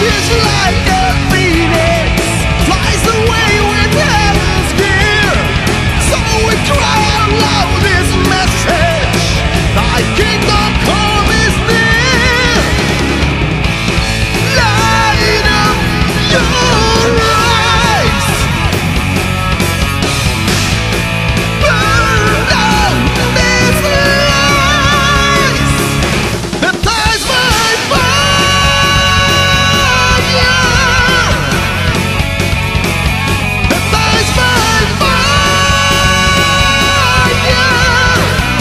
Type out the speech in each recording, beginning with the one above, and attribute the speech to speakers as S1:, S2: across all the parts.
S1: Just like a phoenix flies away with heaven's gear. So we cry out loud this message: Thy kingdom come is near. Light up your eyes, burn down these lies, baptize my fire, baptize my fire.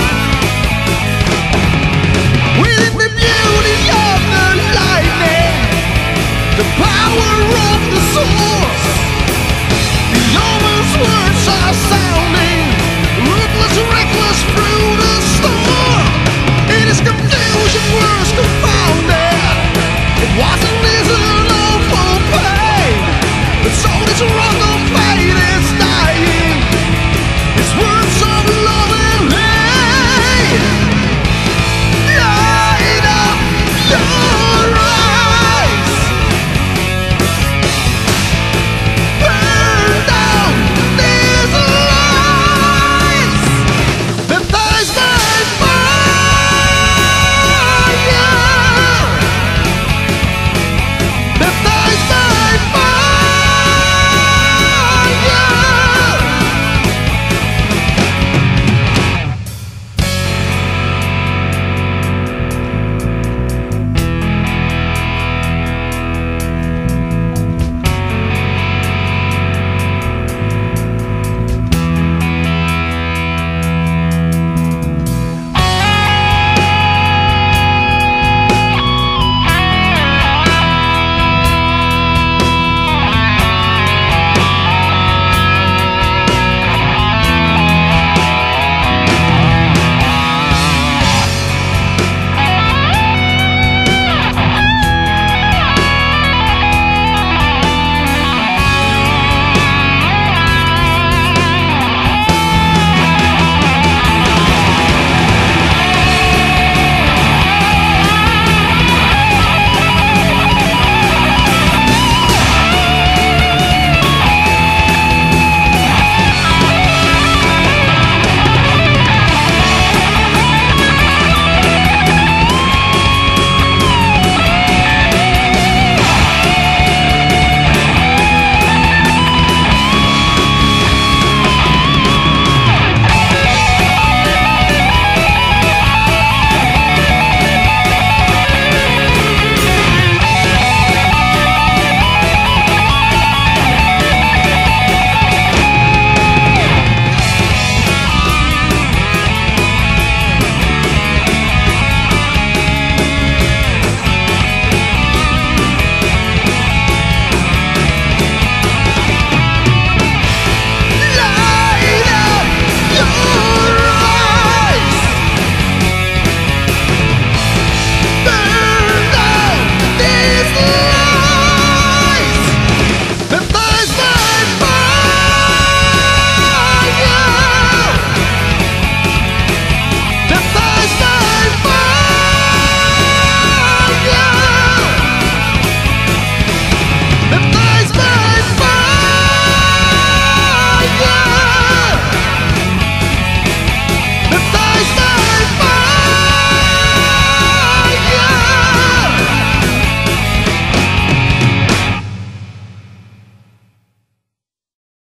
S1: Within the beauty of the lightning, the power of the source, the omen's words are sounding, ruthless, reckless through the storm. It is confusion, words confounded. It wasn't easy, no full pain, but so this wrong.